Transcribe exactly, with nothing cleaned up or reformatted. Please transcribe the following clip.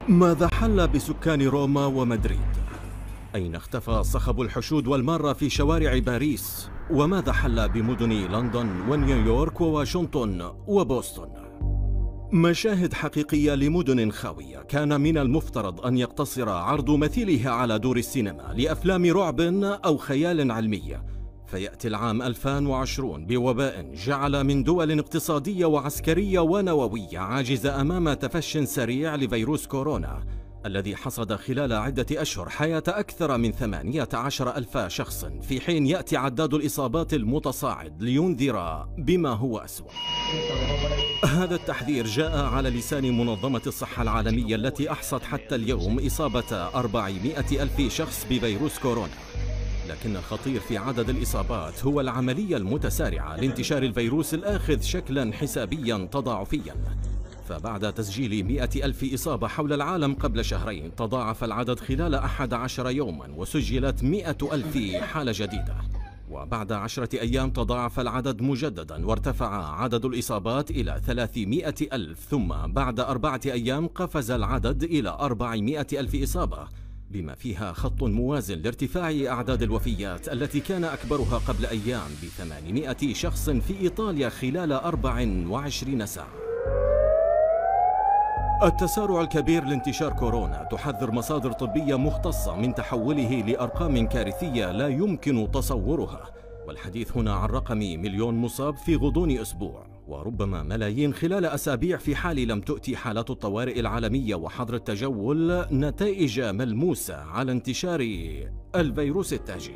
ماذا حل بسكان روما ومدريد؟ أين اختفى صخب الحشود والمارة في شوارع باريس؟ وماذا حل بمدن لندن ونيويورك وواشنطن وبوسطن؟ مشاهد حقيقية لمدن خاوية كان من المفترض أن يقتصر عرض مثيلها على دور السينما لأفلام رعب أو خيال علمي، فيأتي العام ألفين وعشرين بوباء جعل من دول اقتصادية وعسكرية ونووية عاجزة أمام تفشٍ سريع لفيروس كورونا الذي حصد خلال عدة أشهر حياة أكثر من ثمانية عشر ألف شخص، في حين يأتي عداد الإصابات المتصاعد لينذر بما هو أسوأ. هذا التحذير جاء على لسان منظمة الصحة العالمية التي أحصت حتى اليوم إصابة أربعمائة ألف شخص بفيروس كورونا، لكن الخطير في عدد الإصابات هو العملية المتسارعة لانتشار الفيروس الآخذ شكلا حسابيا تضاعفيا، فبعد تسجيل مئة ألف إصابة حول العالم قبل شهرين تضاعف العدد خلال أحد عشر يوما وسجلت مئة ألف حالة جديدة، وبعد عشرة أيام تضاعف العدد مجددا وارتفع عدد الإصابات إلى ثلاثمائة ألف، ثم بعد أربعة أيام قفز العدد إلى أربعمائة ألف إصابة، بما فيها خط موازن لارتفاع أعداد الوفيات التي كان أكبرها قبل أيام بثمانمائة شخص في إيطاليا خلال أربع وعشرين ساعة. التسارع الكبير لانتشار كورونا تحذر مصادر طبية مختصة من تحوله لأرقام كارثية لا يمكن تصورها، والحديث هنا عن رقم مليون مصاب في غضون أسبوع، وربما ملايين خلال أسابيع، في حال لم تؤتي حالات الطوارئ العالمية وحظر التجول نتائج ملموسة على انتشار الفيروس التاجي.